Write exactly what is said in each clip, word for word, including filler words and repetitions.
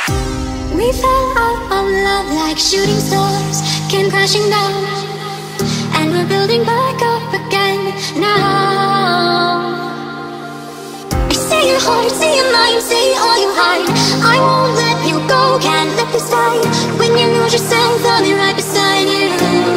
We fell out of love like shooting stars came crashing down, and we're building back up again now. I see your heart, see your mind, see all you hide. I won't let you go, can't let this die. When you lose yourself, I'll be right beside you.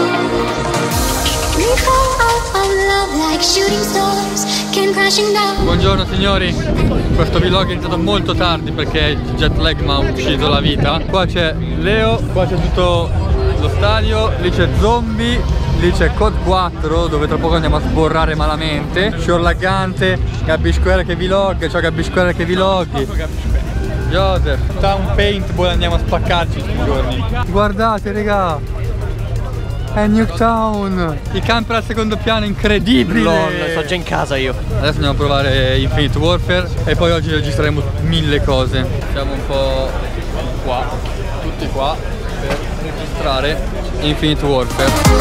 We fell out of love like shooting stars came crashing down. Buongiorno signori, questo vlog è iniziato molto tardi perché il jet lag mi ha ucciso la vita. Qua c'è Leo, qua c'è tutto lo stadio, lì c'è Zombie, lì c'è Code quattro dove tra poco andiamo a sborrare malamente. Sciorlaggante, Gabby Square che vlog, ciao Gabby Square che vloggi. Joseph, Town Paintball, andiamo a spaccarci questi giorni. Guardate raga, è Nuketown, i camper al secondo piano, incredibile. Lol, sto già in casa io. Adesso andiamo a provare Infinite Warfare e poi oggi registreremo mille cose. Siamo un po' qua, tutti qua per registrare Infinite Warfare.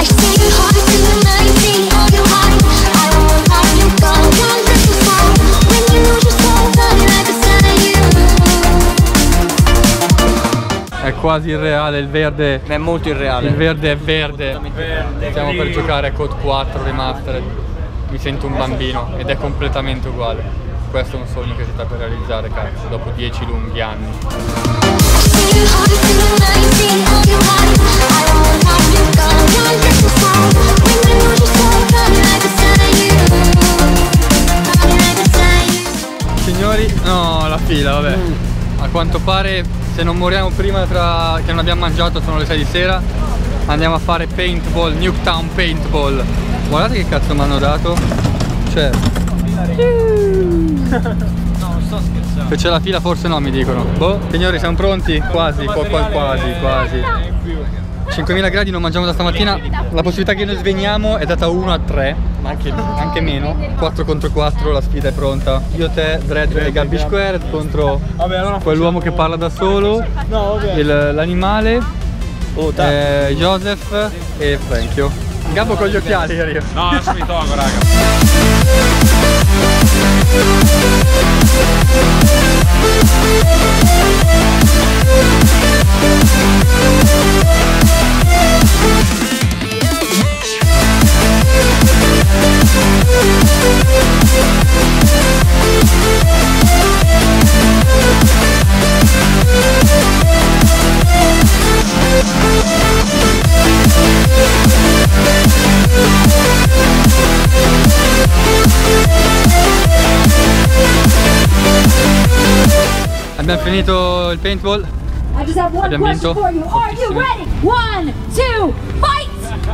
È quasi irreale, il verde è molto irreale. Il verde è verde. verde Stiamo per giocare a Code quattro Remastered. Mi sento un bambino ed è completamente uguale. Questo è un sogno che si sta per realizzare, cazzo, dopo dieci lunghi anni. Signori, no, la fila, vabbè. A quanto pare, se non moriamo prima tra che non abbiamo mangiato, sono le sei di sera, andiamo a fare paintball, Nuketown Paintball. Guardate che cazzo mi hanno dato. Cioè No, non sto scherzando. se c'è la fila forse no, mi dicono. Boh, signori, siamo pronti? Quasi, qua, qua, quasi, quasi. cinquemila gradi, non mangiamo da stamattina. La possibilità che noi sveniamo è data uno a tre, ma anche, anche meno. quattro contro quattro, la sfida è pronta. Io, te, Dredd e Gabby Squared contro quell'uomo che parla da solo, l'animale, Oh, eh, Joseph e Franchio. Gabbo con gli occhiali ero io. No, adesso mi tolgo, raga. Abbiamo finito il paintball. Abbiamo vinto. One, two, fight!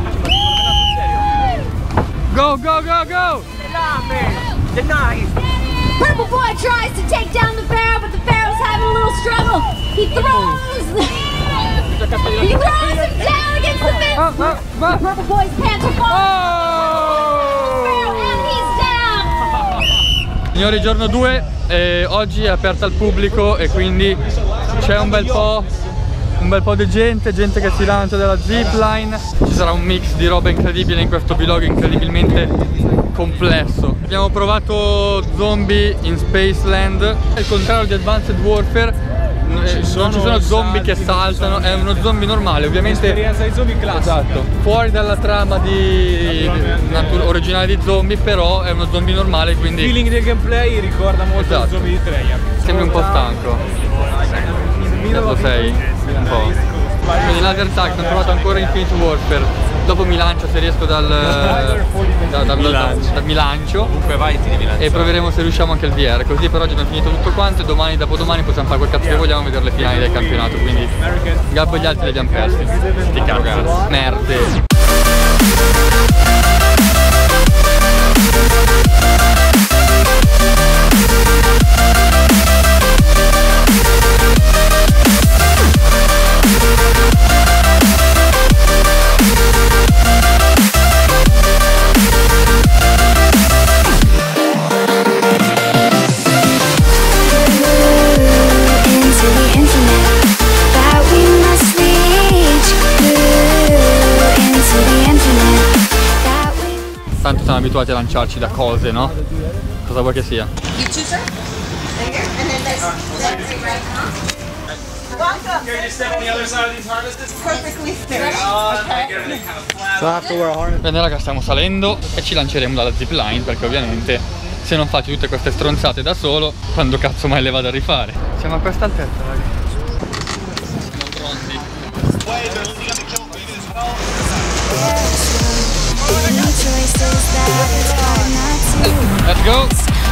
Go, go, go, go! The knife. Purple boy tries to take down the pharaoh, but the pharaoh's having a little struggle. He throws, he throws him down against the fence. Oh, oh, oh. The purple boy's pants are falling. Oh! Pharaoh, and he's down. Signori, giorno due, eh, oggi è aperta al pubblico e quindi c'è un bel po' un bel po' di gente, gente che si lancia dalla zipline. Ci sarà un mix di roba incredibile in questo vlog, incredibilmente complesso. Abbiamo provato Zombie in Spaceland, è il contrario di Advanced Warfare. Ci non ci sono zombie che saltano, è uno zombie normale, ovviamente. Esperienza di zombie classica. Esatto, fuori dalla trama di originale di Zombie, però è uno zombie normale, quindi Il feeling del gameplay ricorda molto esatto. il zombie di Treyarch. Sembri un po' stanco. Lo sei? Un po'. Quindi laser tag, non ho provato ancora Infinite Warfare. Dopo mi lancio se riesco dal, da, da, Mi da, lanci. da, mi lancio. Comunque vai, ti devi lanciare. E proveremo se riusciamo anche il V R. Così per oggi abbiamo finito tutto quanto e domani, dopodomani possiamo fare quel cazzo che vogliamo e vedere le finali del campionato. Quindi Gabbo e gli altri li abbiamo persi. Sti cazzo. Merde. Tanto siamo abituati a lanciarci da cose, no? Cosa vuoi che sia? You choose her? Right here? And then this. Let's see right now. Bene raga, stiamo salendo e ci lanceremo dalla zipline perché ovviamente se non faccio tutte queste stronzate da solo, quando cazzo mai le vado a rifare? Siamo a questa altezza raga. Siamo pronti. Let's go!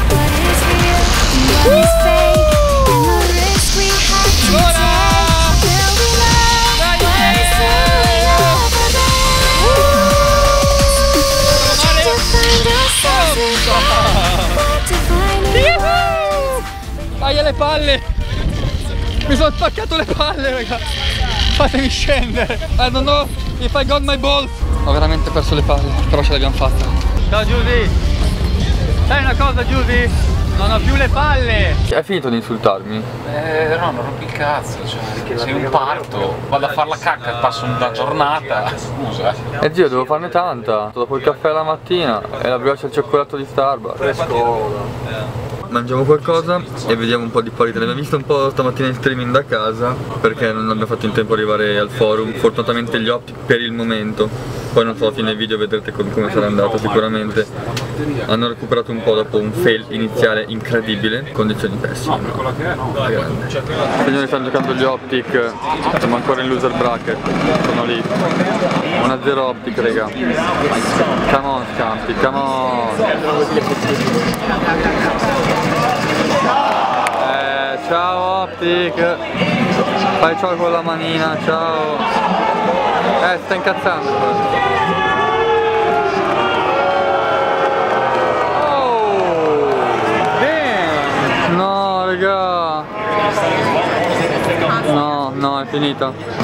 Dai alle palle! Mi sono spaccato le palle raga! Fatemi scendere! I don't know if I got my balls! Ho veramente perso le palle, però ce l'abbiamo fatta. Ciao Giusy! Sai una cosa Giusy? Non ho più le palle! Hai finito di insultarmi? Eh no, non rompi il cazzo, cioè, sei un parto, vado a far la cacca, passo una giornata, scusa. Eh zio, devo farne tanta, dopo il caffè la mattina e la brioche al cioccolato di Starbucks. Fresco! Mangiamo qualcosa e vediamo un po' di partite. L'abbiamo visto un po' stamattina in streaming da casa perché non abbiamo fatto in tempo di arrivare al forum. Fortunatamente gli Optic per il momento. Poi non so, a fine video vedrete come sarà andato sicuramente. Hanno recuperato un po' dopo un fail iniziale incredibile. Condizioni pessime. Signori, stanno giocando gli Optic. Siamo ancora in loser bracket. Sono lì. uno a zero Optic, raga. Come on Scampi, come on. Eh, ciao Optic. Fai ciao con la manina, ciao. Eh, sta incazzando. Oh, damn. No, raga. No, no, è finita.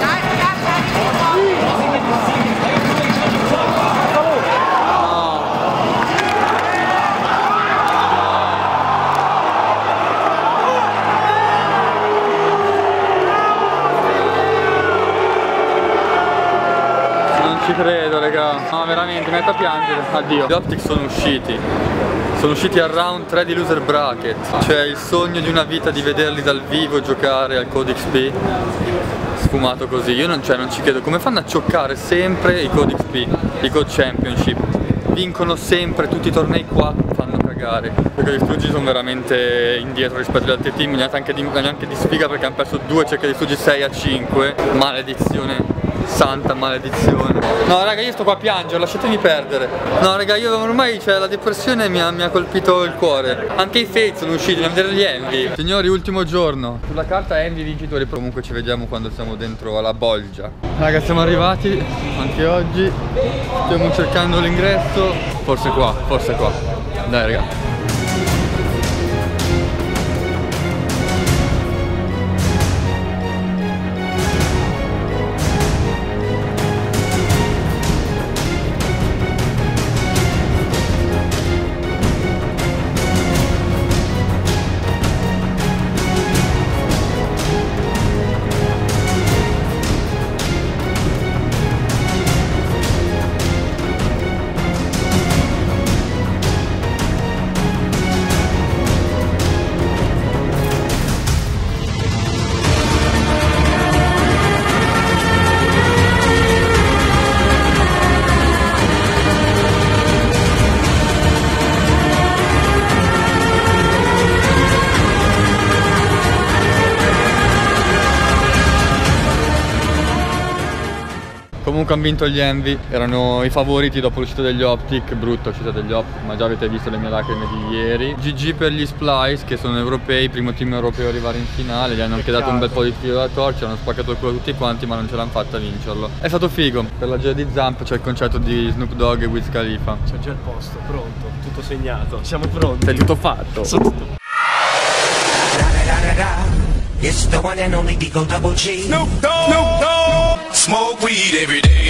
Ci credo raga, no veramente, mi metto a piangere, addio. Gli Optic sono usciti, sono usciti al round tre di loser bracket. Cioè il sogno di una vita di vederli dal vivo giocare al Code X P sfumato così. Io non, cioè, non ci credo, come fanno a cioccare sempre i Code X P, i Code Championship. Vincono sempre tutti i tornei qua, fanno cagare. Perché gli Stuggi sono veramente indietro rispetto agli altri team, neanche di, neanche di sfiga perché hanno perso due cerchi di Stuggi sei a cinque. Maledizione. Santa maledizione. No raga, io sto qua a piangere, lasciatemi perdere. No raga, io ormai, cioè, la depressione mi ha, mi ha colpito il cuore. Anche i Fate sono usciti, a vedere gli Envy. Signori, ultimo giorno. Sulla carta Envy vincitori. Comunque ci vediamo quando siamo dentro alla bolgia. Raga, siamo arrivati anche oggi. Stiamo cercando l'ingresso. Forse qua, forse qua. Dai raga. Comunque hanno vinto gli Envy, erano i favoriti dopo l'uscita degli Optic, brutta uscita degli Optic, ma già avete visto le mie lacrime di ieri. G G per gli Splice che sono europei, primo team europeo a arrivare in finale, gli hanno anche dato un bel po' di filo da torcia, hanno spaccato il culo tutti quanti ma non ce l'hanno fatta a vincerlo. È stato figo, per la gira di Zamp c'è il concerto di Snoop Dogg e Wiz Khalifa. C'è già il posto, pronto, tutto segnato, siamo pronti. È tutto fatto. Tutto. It's the one and only Digo Double G. Snoop Dogg. Snoop Dogg. Smoke weed every day.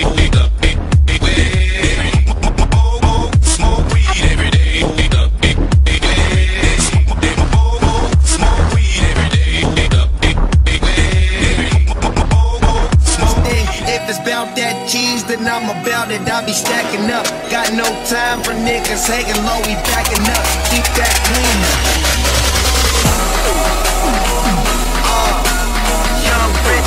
Smoke weed every day. Smoke weed every day. If it's about that cheese, then I'm about it. I be stacking up. Got no time for niggas hanging low. We backing up. Keep that clean. Rich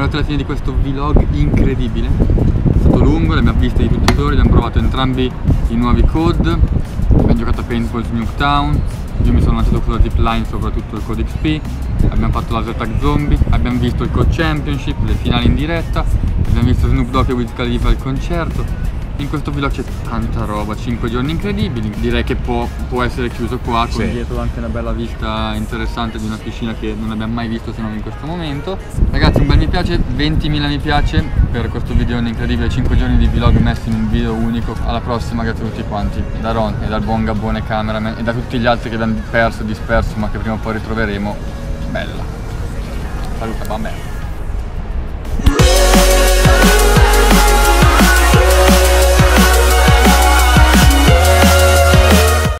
arrivati alla fine di questo vlog incredibile. È stato lungo, le abbiamo viste di tutti i colori, abbiamo provato entrambi i nuovi code, abbiamo giocato a Paintball su Nuketown, io mi sono lanciato con la zipline, soprattutto il code X P, abbiamo fatto la Z-Tag Zombie, abbiamo visto il code Championship, le finali in diretta, abbiamo visto Snoop Dogg e Wiz Khalifa al concerto. In questo vlog c'è tanta roba, cinque giorni incredibili, direi che può, può essere chiuso qua, con sì. dietro anche una bella vista interessante di una piscina che non abbiamo mai visto se non in questo momento. Ragazzi, un bel mi piace, ventimila mi piace per questo video incredibile, cinque giorni di vlog messi in un video unico. Alla prossima, grazie a tutti quanti, da Ron e dal buon Gabbone cameraman e da tutti gli altri che abbiamo perso e disperso ma che prima o poi ritroveremo. Bella. Saluta, va bene.